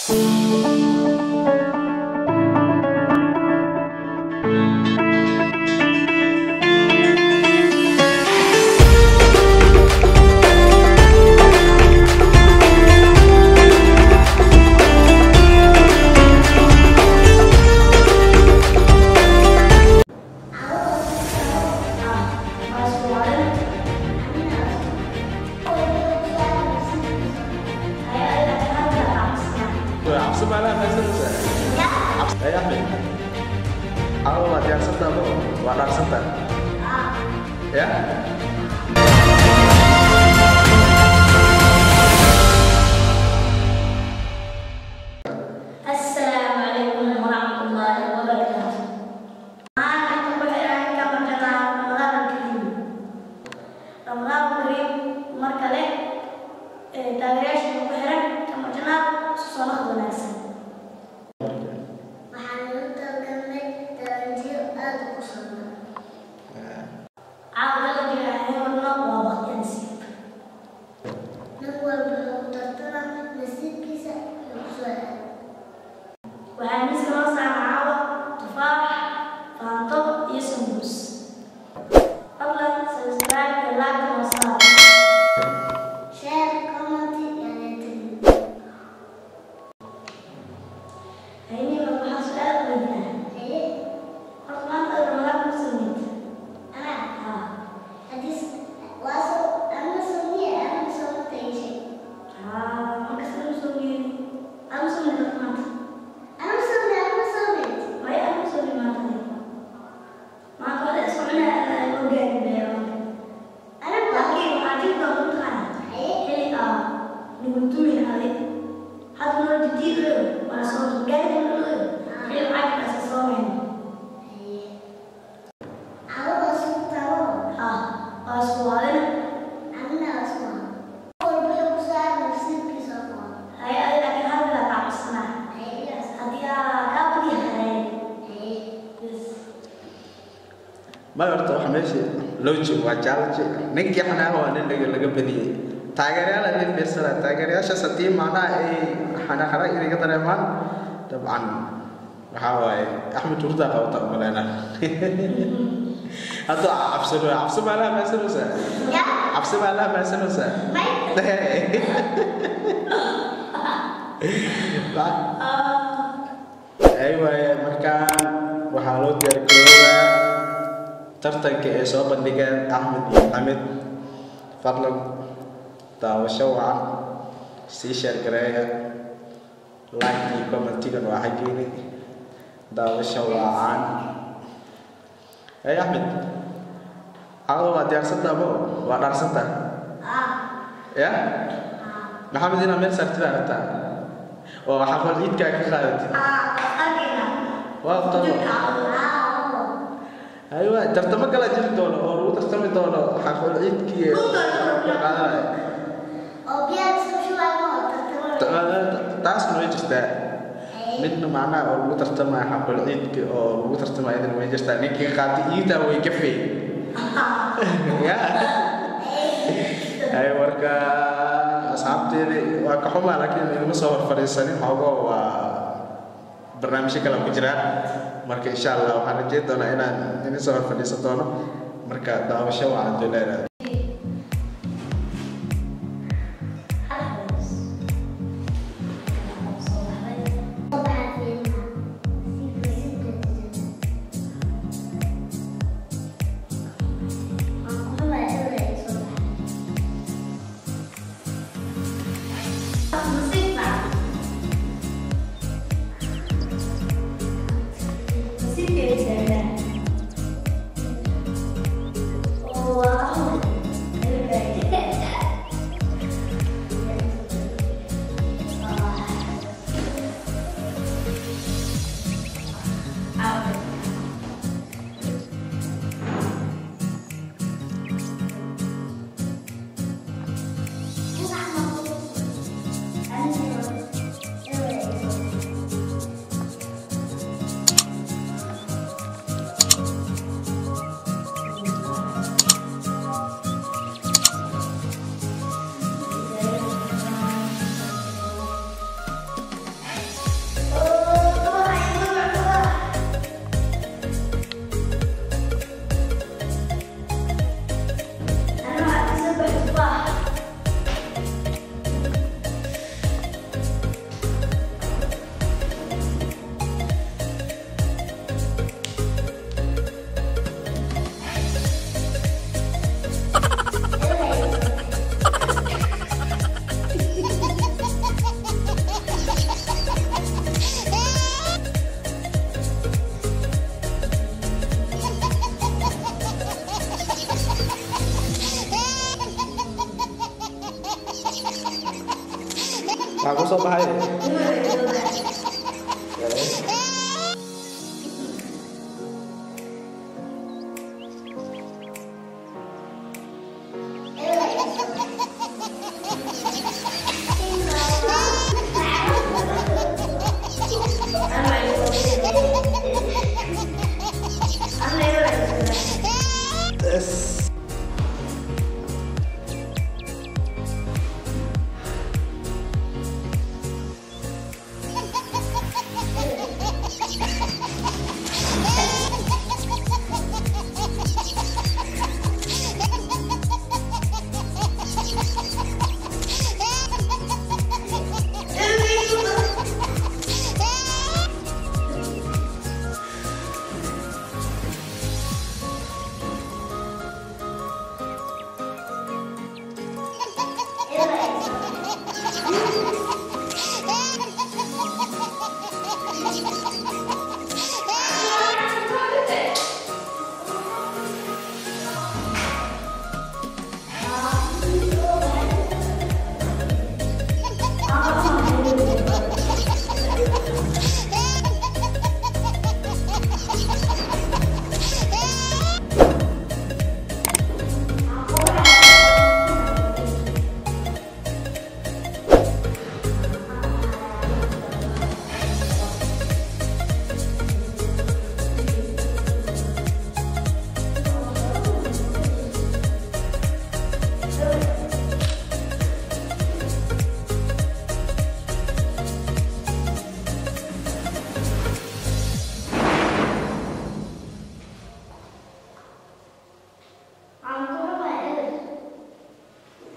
Ahmed, aku latihan serta lo, wadah serta. Ya? Assalamualaikum warahmatullahi wabarakatuh. Wacan Misna caawa tufaax faanto iyo sambuus. Fadlan subscribe like wa share comment iyo ayni waxa su'aal weydiina horta maanta Ramadan ku samid hadis waaso ama sumiye ama sumtayshi marka sumiye ama sumiye maanta ما يرتوح ماشي لوجو وجالج نك إحنا هو نلقى بدي تاجري على اللي بيصير تاجري عشان ستيم معنا إحنا خلاص إذا كده ما طبعا هواي أحمد توردا أو طبعا أنا atau absen malah bahasa Indonesia ya absen malah bahasa Indonesia أيوة mereka وحالات يركلوا tartanka ee soo bandhigeen Ahmed iyo Maxamed fadlan daawasho wacan sii share gareeya like iyo comment-igan waa xageeni daawasho wacan Ahmed waa diyaarsanta waa dharsanta ya Maxamed ina meel sartida aragta oo xaflad idka ka qaadatay waa talo أيوة ترتمى كلا جل دولة أو ترتمى دولة حفل عيد كي أو بيان سوشي وانا تاس نوي جستا منو معنا أو ترتمى حفل عيد كي أو ترتمى إذا نوي جستا نيكي خاتي إيتا ويكفي يا أيوة وركا أصحابتي وكحوما لكن المصور فريساني حوجو barnaamijka kala ku jira marka insha Allah waxaan rajeyn doonaa inaan idin soo fadhiisan doono marka daawasho wacan doonaa Oh, wow. Aku soo baxay.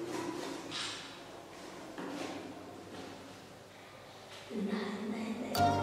Nah.